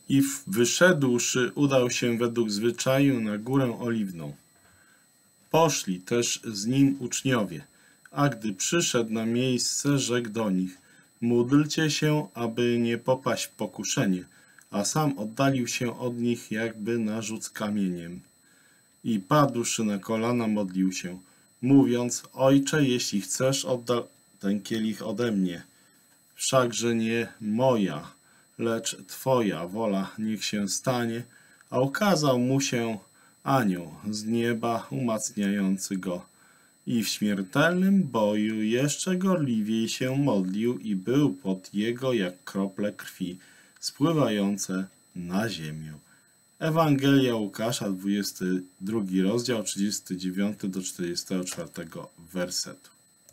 I wyszedłszy, udał się według zwyczaju na górę Oliwną. Poszli też z nim uczniowie, a gdy przyszedł na miejsce, rzekł do nich: módlcie się, aby nie popaść w pokuszenie, a sam oddalił się od nich jakby na rzut kamieniem. I padłszy na kolana, modlił się, mówiąc: Ojcze, jeśli chcesz, oddal ten kielich ode mnie. Wszakże nie moja, lecz Twoja wola niech się stanie. A ukazał mu się anioł z nieba, umacniający go. I w śmiertelnym boju jeszcze gorliwiej się modlił i był pod jego jak krople krwi, spływające na ziemię. Ewangelia Łukasza, 22 rozdział, 39 do 44 wersetu.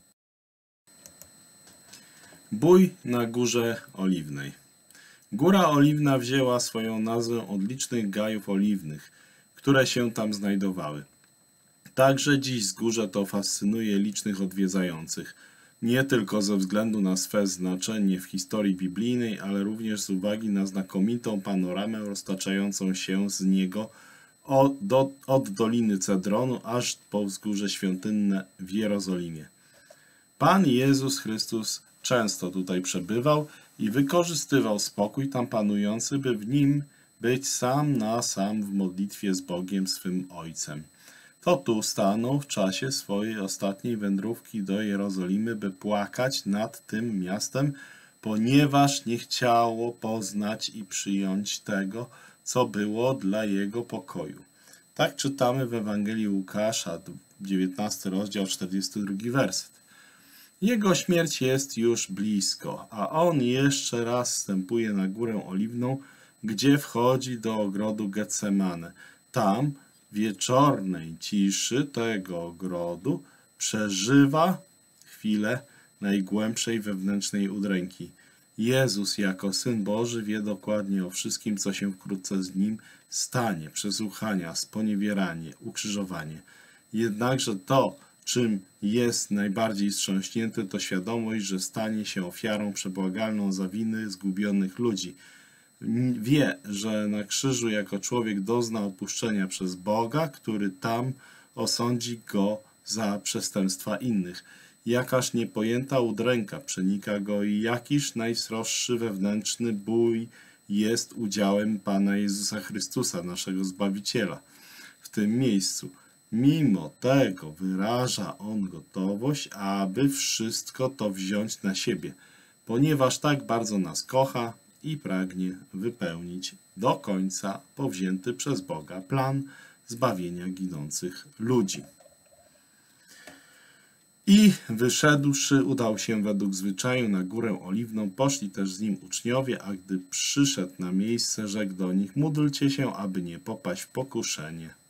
Bój na Górze Oliwnej. Góra Oliwna wzięła swoją nazwę od licznych gajów oliwnych, które się tam znajdowały. Także dziś wzgórze to fascynuje licznych odwiedzających, nie tylko ze względu na swe znaczenie w historii biblijnej, ale również z uwagi na znakomitą panoramę roztaczającą się z niego od Doliny Cedronu aż po wzgórze świątynne w Jerozolimie. Pan Jezus Chrystus często tutaj przebywał i wykorzystywał spokój tam panujący, by w nim być sam na sam w modlitwie z Bogiem swym Ojcem. To tu stanął w czasie swojej ostatniej wędrówki do Jerozolimy, by płakać nad tym miastem, ponieważ nie chciało poznać i przyjąć tego, co było dla jego pokoju. Tak czytamy w Ewangelii Łukasza, 19 rozdział, 42 werset. Jego śmierć jest już blisko, a on jeszcze raz wstępuje na Górę Oliwną, gdzie wchodzi do ogrodu Getsemane. Tam, w wieczornej ciszy tego ogrodu, przeżywa chwilę najgłębszej wewnętrznej udręki. Jezus jako Syn Boży wie dokładnie o wszystkim, co się wkrótce z Nim stanie: przesłuchania, sponiewieranie, ukrzyżowanie. Jednakże to, czym jest najbardziej wstrząśnięty, to świadomość, że stanie się ofiarą przebłagalną za winy zgubionych ludzi. Wie, że na krzyżu jako człowiek dozna opuszczenia przez Boga, który tam osądzi go za przestępstwa innych. Jakaż niepojęta udręka przenika go i jakiż najsroższy wewnętrzny bój jest udziałem Pana Jezusa Chrystusa, naszego Zbawiciela. W tym miejscu, mimo tego, wyraża On gotowość, aby wszystko to wziąć na siebie, ponieważ tak bardzo nas kocha i pragnie wypełnić do końca powzięty przez Boga plan zbawienia ginących ludzi. I wyszedłszy, udał się według zwyczaju na Górę Oliwną. Poszli też z nim uczniowie, a gdy przyszedł na miejsce, rzekł do nich: módlcie się, aby nie popaść w pokuszenie.